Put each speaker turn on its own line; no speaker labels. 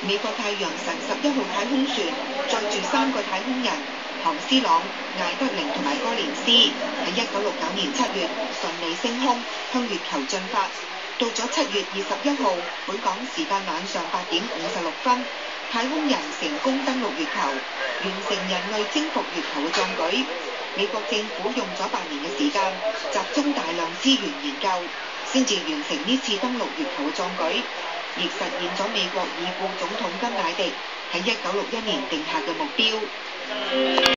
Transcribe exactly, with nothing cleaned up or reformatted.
美國太陽神十一號太空船載住三個太空人唐斯朗、艾德寧同埋哥連斯，喺一九六九年七月順利升空，向月球進發。到咗七月二十一號，本港時間晚上八點五十六分，太空人成功登陸月球，完成人類征服月球嘅壯舉。美國政府用咗八年嘅時間，集中大量資源研究，先至完成呢次登陸月球嘅壯舉，亦實現咗美國已故總統甘迺迪喺一九六一年定下嘅目標。